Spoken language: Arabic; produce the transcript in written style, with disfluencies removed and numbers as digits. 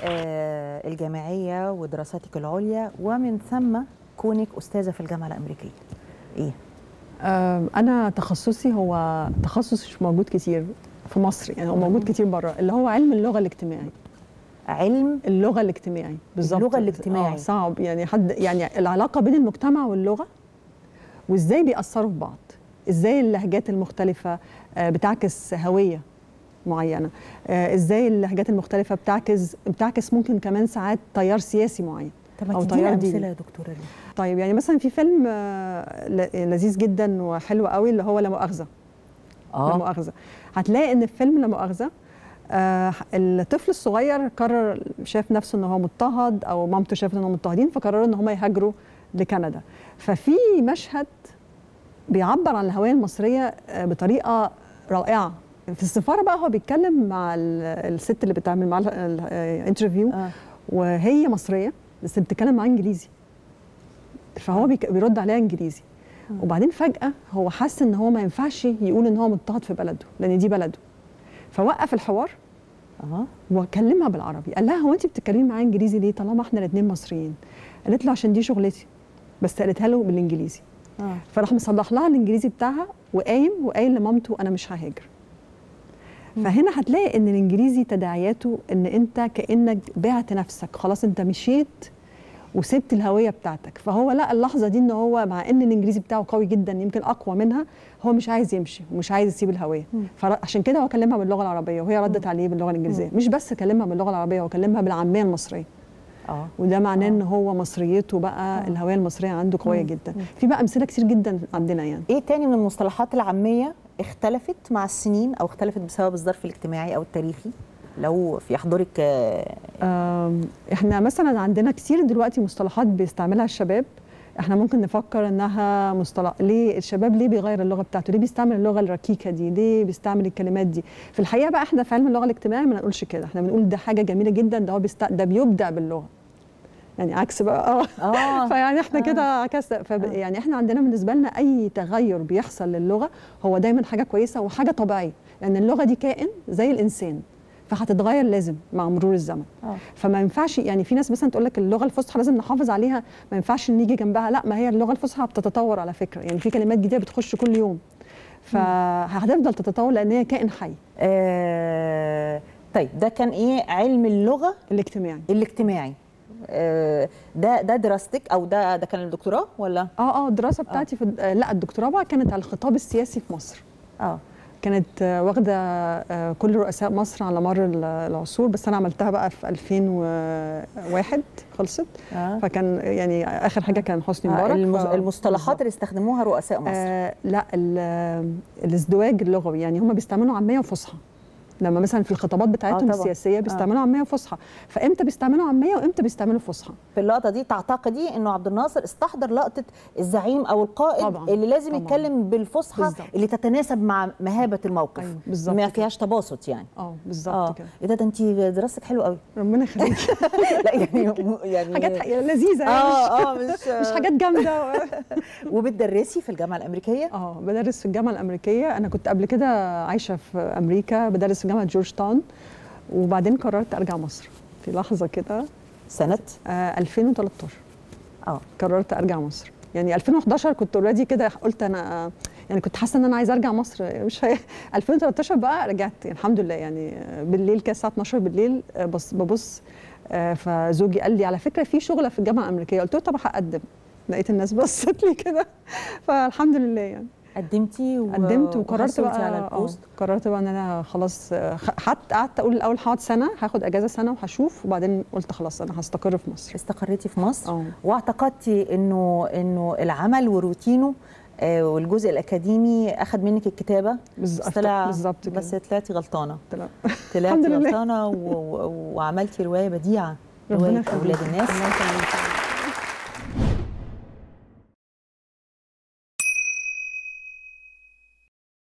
الجامعيه ودراساتك العليا ومن ثم كونك استاذه في الجامعه الامريكيه؟ ايه؟ انا تخصصي هو تخصص مش موجود كتير في مصر، يعني هو موجود كتير بره، اللي هو علم اللغه الاجتماعي. علم اللغه الاجتماعي بالظبط. اللغه الاجتماعي صعب، يعني يعني العلاقه بين المجتمع واللغه وازاي بيأثروا في بعض، ازاي اللهجات المختلفه بتعكس هويه معينه، ازاي اللهجات المختلفه بتعكس ممكن كمان ساعات تيار سياسي معين. طب ما تدينا امثله يا دكتوره ليه؟ طيب يعني مثلا في فيلم لذيذ جدا وحلو قوي اللي هو لا مؤاخذه. لا مؤاخذه، هتلاقي ان الفيلم لا مؤاخذه الطفل الصغير قرر، شاف نفسه ان هو مضطهد او مامته شافت ان هم مضطهدين، فقرروا ان هم يهاجروا لكندا. ففي مشهد بيعبر عن الهويه المصريه بطريقه رائعه. في السفاره بقى هو بيتكلم مع الست اللي بتعمل معاه الانترفيو وهي مصريه بس بتتكلم معاه انجليزي، فهو بيرد عليها انجليزي. وبعدين فجاه هو حس ان هو ما ينفعش يقول ان هو مضطهد في بلده لان دي بلده، فوقف الحوار وكلمها بالعربي. قال لها هو انت بتتكلمي معايا انجليزي ليه طالما احنا الاثنين مصريين؟ قالت له عشان دي شغلتي، بس قالتها له بالانجليزي. فراح مصلح لها الانجليزي بتاعها وقايل لمامته انا مش ههاجر. فهنا هتلاقي ان الانجليزي تداعياته ان انت كانك بعت نفسك، خلاص انت مشيت وسبت الهويه بتاعتك. فهو لقى اللحظه دي ان هو مع ان الانجليزي بتاعه قوي جدا يمكن اقوى منها، هو مش عايز يمشي ومش عايز يسيب الهويه. فعشان كده هو كلمها باللغه العربيه وهي ردت عليه باللغه الانجليزيه. مش بس كلمها باللغه العربيه، هو كلمها بالعاميه المصريه. وده معناه ان هو مصريته بقى الهويه المصريه عنده قويه جدا. في بقى امثله كتير جدا عندنا. يعني ايه تاني من المصطلحات العاميه اختلفت مع السنين او اختلفت بسبب الظرف الاجتماعي او التاريخي لو في يحضرك؟ احنا مثلا عندنا كتير دلوقتي مصطلحات بيستعملها الشباب، احنا ممكن نفكر انها مصطلح. ليه الشباب ليه بيغير اللغه بتاعته؟ ليه بيستعمل اللغه الركيكه دي؟ ليه بيستعمل الكلمات دي؟ في الحقيقه بقى احنا في علم اللغه الاجتماعي ما نقولش كده، احنا بنقول ده حاجه جميله جدا، ده هو ده بيبدع باللغه. يعني عكس بقى فيعني احنا كده عكسنا. يعني احنا عندنا بالنسبه لنا اي تغير بيحصل للغه هو دايما حاجه كويسه وحاجه طبيعيه، لان اللغه دي كائن زي الانسان فهتتغير لازم مع مرور الزمن. فما ينفعش يعني في ناس مثلا تقول لك اللغه الفصحى لازم نحافظ عليها، ما ينفعش نيجي جنبها. لا، ما هي اللغه الفصحى بتتطور على فكره، يعني في كلمات جديده بتخش كل يوم، فهتفضل تتطور لان هي كائن حي. طيب ده كان ايه؟ علم اللغه الاجتماعي. ده دراستك او ده كان الدكتوراه ولا؟ الدراسه بتاعتي في لا الدكتوراه بقى كانت على الخطاب السياسي في مصر. كانت واخده كل رؤساء مصر على مر العصور، بس انا عملتها بقى في 2001 خلصت. فكان يعني اخر حاجه كان حسني مبارك. المصطلحات اللي استخدموها رؤساء مصر لا الازدواج اللغوي، يعني هم بيستعملوا عاميه وفصحى. لما مثلا في الخطابات بتاعتهم السياسيه بيستعملوا عاميه وفصحى، فامتى بيستعملوا عاميه وامتى بيستعملوا فصحى؟ في اللقطه دي تعتقدي انه عبد الناصر استحضر لقطه الزعيم او القائد طبعًا اللي لازم يتكلم بالفصحى اللي تتناسب مع مهابه الموقف؟ بالظبط، ما فيهاش تباسط يعني. بالظبط كده. ايه ده انت دراستك حلوه قوي. ربنا يخليك. لا يعني حاجات لذيذه مش حاجات جامده. وبتدرسي في الجامعه الامريكيه؟ بدرس في الجامعه الامريكيه. انا كنت قبل كده عايشه في امريكا، بدرس في جامعه جورج تاون، وبعدين قررت ارجع مصر في لحظه كده سنه 2013. قررت ارجع مصر. يعني 2011 كنت اوريدي كده قلت انا يعني كنت حاسه ان انا عايزه ارجع مصر. مش 2013 بقى رجعت يعني الحمد لله. يعني بالليل كده الساعه 12 بالليل ببص فزوجي قال لي على فكره في شغله في الجامعه الامريكيه. قلت له طب هقدم. لقيت الناس بصت لي كده فالحمد لله يعني قدمت وقررت بقى على البوست. قررت بقى ان انا خلاص قعدت اقول الاول هقعد سنه، هاخد اجازه سنه وهشوف، وبعدين قلت خلاص انا هستقر في مصر. استقريتي في مصر واعتقدتي انه العمل وروتينه والجزء الاكاديمي اخذ منك الكتابه. بالظبط بس طلعتي غلطانه. طلعتي غلطانه وعملتي روايه بديعه، روايه اولاد الناس.